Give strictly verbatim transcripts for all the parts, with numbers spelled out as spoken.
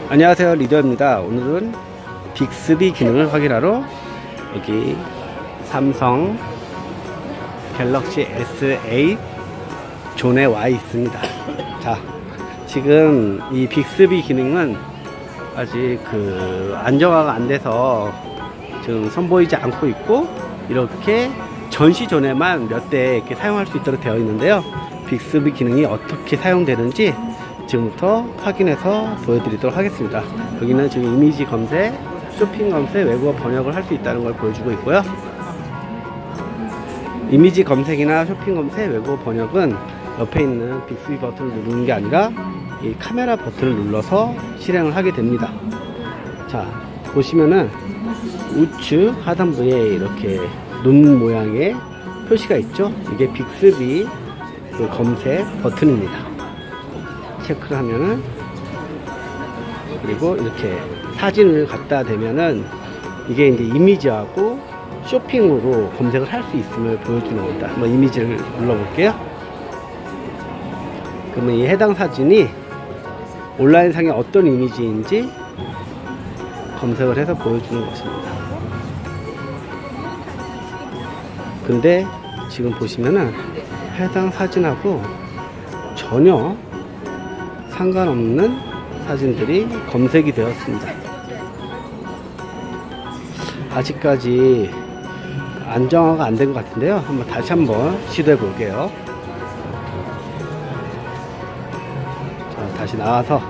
안녕하세요, 리더입니다. 오늘은 빅스비 기능을 확인하러 여기 삼성 갤럭시 에스 에잇 존에 와 있습니다. 자, 지금 이 빅스비 기능은 아직 그 안정화가 안 돼서 지금 선보이지 않고 있고, 이렇게 전시 존에만 몇 대 이렇게 사용할 수 있도록 되어 있는데요. 빅스비 기능이 어떻게 사용되는지 지금부터 확인해서 보여드리도록 하겠습니다. 여기는 지금 이미지 검색, 쇼핑 검색, 외국어 번역을 할 수 있다는 걸 보여주고 있고요. 이미지 검색이나 쇼핑 검색, 외국어 번역은 옆에 있는 빅스비 버튼을 누르는 게 아니라 이 카메라 버튼을 눌러서 실행을 하게 됩니다. 자, 보시면은 우측 하단부에 이렇게 눈 모양의 표시가 있죠. 이게 빅스비 그 검색 버튼입니다. 체크를 하면은, 그리고 이렇게 사진을 갖다 대면은 이게 이제 이미지하고 쇼핑으로 검색을 할 수 있음을 보여주는 겁니다. 한번 이미지를 눌러볼게요. 그러면 이 해당 사진이 온라인상에 어떤 이미지인지 검색을 해서 보여주는 것입니다. 근데 지금 보시면은 해당 사진하고 전혀 상관없는 사진들이 검색이 되었습니다. 아직까지 안정화가 안 된 것 같은데요. 한번 다시 한번 시도해 볼게요. 자, 다시 나와서,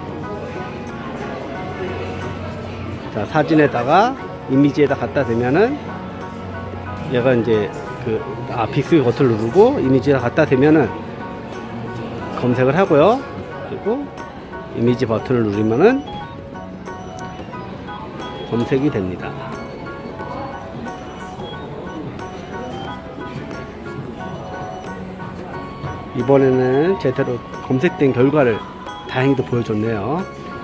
자, 사진에다가 이미지에다 갖다 대면은 얘가 이제 그 아, 빅스비 버튼을 누르고 이미지에다 갖다 대면은 검색을 하고요. 그리고 이미지 버튼을 누르면은 검색이 됩니다. 이번에는 제대로 검색된 결과를 다행히도 보여줬네요.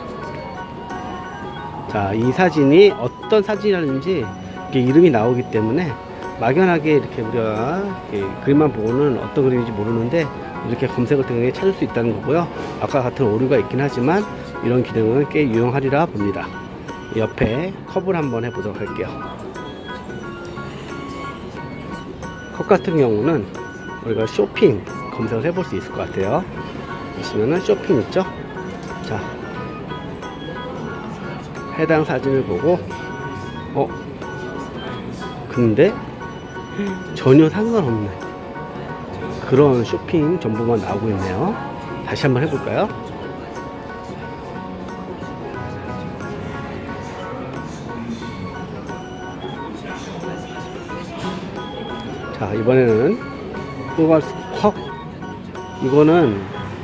자, 이 사진이 어떤 사진이라는지 이게 이름이 나오기 때문에 막연하게 이렇게 우리가 이렇게 그림만 보고는 어떤 그림인지 모르는데 이렇게 검색을 통해 찾을 수 있다는 거고요. 아까 같은 오류가 있긴 하지만 이런 기능은 꽤 유용하리라 봅니다. 옆에 컵을 한번 해보도록 할게요. 컵 같은 경우는 우리가 쇼핑 검색을 해볼 수 있을 것 같아요. 보시면은 쇼핑 있죠? 자, 해당 사진을 보고, 어? 근데 전혀 상관없는 그런 쇼핑 정보만 나오고 있네요. 다시 한번 해볼까요? 자, 이번에는 또가 확, 이거는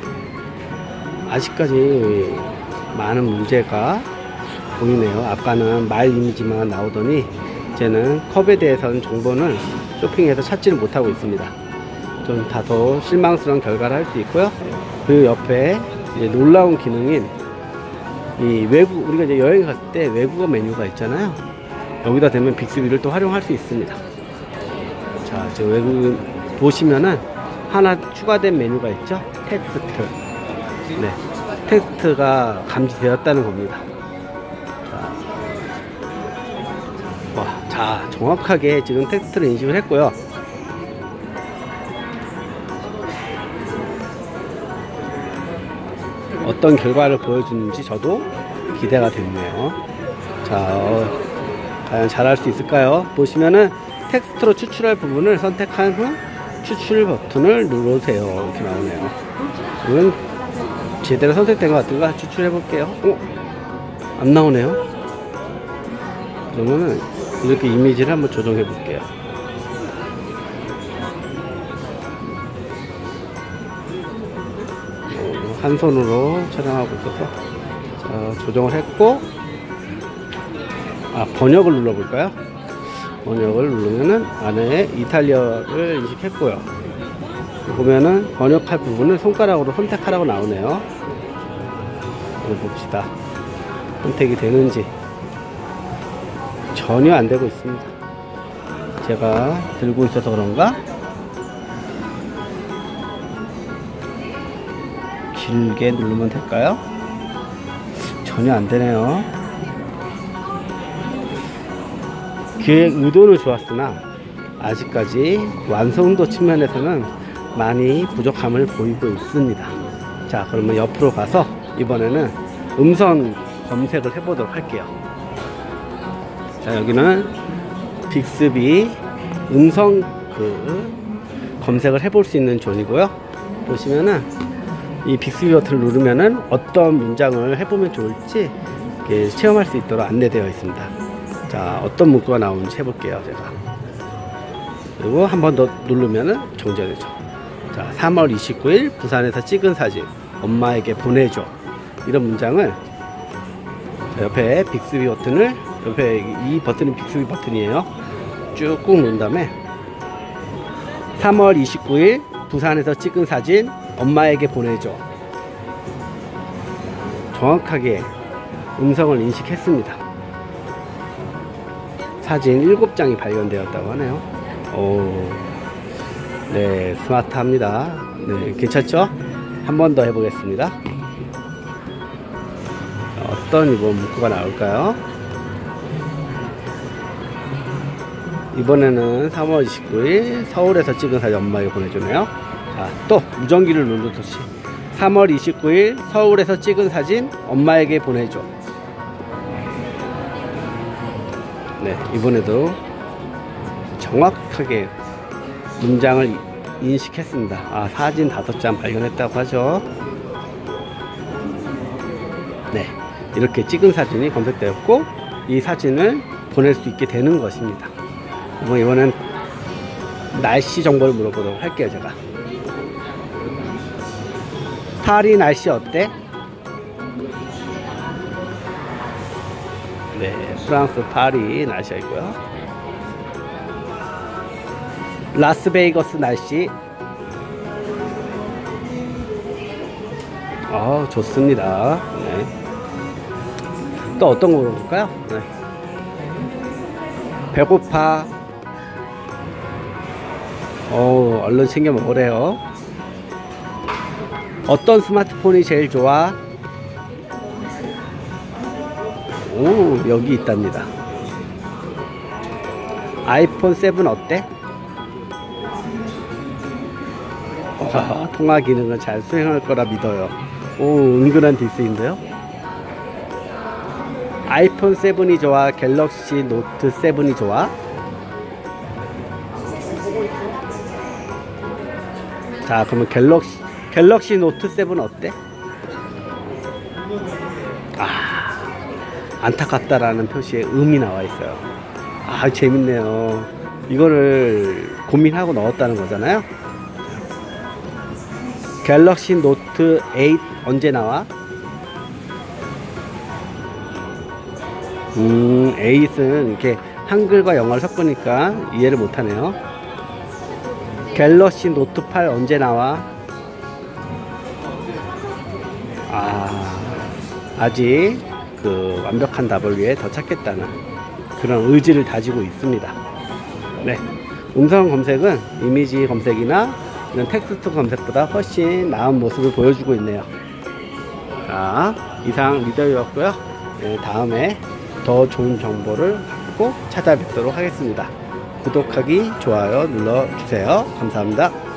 아직까지 많은 문제가 보이네요. 아까는 말 이미지만 나오더니 이제는 컵에 대해서는 정보는 쇼핑에서 찾지를 못하고 있습니다. 좀 다소 실망스러운 결과를 할 수 있고요. 그 옆에 이제 놀라운 기능인 이 외국, 우리가 이제 여행 갔을 때 외국어 메뉴가 있잖아요. 여기다 대면 빅스비를 또 활용할 수 있습니다. 자, 지금 외국 보시면은 하나 추가된 메뉴가 있죠. 텍스트. 네, 텍스트가 감지되었다는 겁니다. 자, 와, 자, 정확하게 지금 텍스트를 인식을 했고요. 어떤 결과를 보여주는지 저도 기대가 됐네요. 자, 어, 과연 잘할 수 있을까요? 보시면은 텍스트로 추출할 부분을 선택한 후 추출 버튼을 누르세요. 이렇게 나오네요. 이건 제대로 선택된 것 같은가? 추출해 볼게요. 어? 안 나오네요. 그러면은 이렇게 이미지를 한번 조정해 볼게요. 한 손으로 촬영하고 있어서, 자, 조정을 했고, 아, 번역을 눌러볼까요? 번역을 누르면은 안에 이탈리아를 인식했고요. 보면은 번역할 부분을 손가락으로 선택하라고 나오네요. 한번 봅시다. 선택이 되는지. 전혀 안 되고 있습니다. 제가 들고 있어서 그런가? 길게 누르면 될까요? 전혀 안 되네요. 기획 의도는 좋았으나 아직까지 완성도 측면에서는 많이 부족함을 보이고 있습니다. 자, 그러면 옆으로 가서 이번에는 음성 검색을 해보도록 할게요. 자, 여기는 빅스비 음성 그 검색을 해볼 수 있는 존이고요. 보시면은 이 빅스비 버튼을 누르면은 어떤 문장을 해보면 좋을지 이렇게 체험할 수 있도록 안내되어 있습니다. 자, 어떤 문구가 나오는지 해볼게요, 제가. 그리고 한 번 더 누르면은 정지되죠. 자, 삼월 이십구일 부산에서 찍은 사진 엄마에게 보내줘. 이런 문장을 옆에 빅스비 버튼을, 옆에 이 버튼은 빅스비 버튼이에요. 쭉 꾹 누른 다음에 삼월 이십구일 부산에서 찍은 사진 엄마에게 보내줘. 정확하게 음성을 인식했습니다. 사진 일곱 장이 발견되었다고 하네요. 오, 네, 스마트합니다. 네, 괜찮죠? 한 번 더 해보겠습니다. 어떤 이번 문구가 나올까요? 이번에는 삼월 이십구일 서울에서 찍은 사진 엄마에게 보내주네요. 자, 또 무전기를 누르듯이 삼월 이십구일 서울에서 찍은 사진 엄마에게 보내줘. 네, 이번에도 정확하게 문장을 인식했습니다. 아, 사진 다섯 장 발견했다고 하죠. 네, 이렇게 찍은 사진이 검색되었고 이 사진을 보낼 수 있게 되는 것입니다. 뭐 이번엔 날씨 정보를 물어보도록 할게요. 제가 파리 날씨 어때? 네, 프랑스 파리 날씨가 있고요. 라스베이거스 날씨. 아, 좋습니다. 네. 또 어떤 거 물어볼까요? 네. 배고파. 어, 얼른 챙겨 먹으래요. 어떤 스마트폰이 제일 좋아? 오, 여기 있답니다. 아이폰 세븐 어때? 와, 통화 기능을 잘 수행할 거라 믿어요. 오, 은근한 디스인데요. 아이폰 세븐이 좋아? 갤럭시 노트 세븐이 좋아? 자, 그러면 갤럭시 갤럭시 노트 세븐 어때? 아, 안타깝다라는 표시에 음이 나와 있어요. 아, 재밌네요. 이거를 고민하고 넣었다는 거잖아요. 갤럭시 노트 에잇 언제 나와? 음, 에잇은 이렇게 한글과 영어를 섞으니까 이해를 못하네요. 갤럭시 노트 팔 언제 나와? 아, 아직 그 완벽한 답을 위해 더 찾겠다는 그런 의지를 다지고 있습니다. 네, 음성 검색은 이미지 검색이나 이런 텍스트 검색보다 훨씬 나은 모습을 보여주고 있네요. 자, 이상 리더였고요. 네, 다음에 더 좋은 정보를 갖고 찾아뵙도록 하겠습니다. 구독하기, 좋아요 눌러주세요. 감사합니다.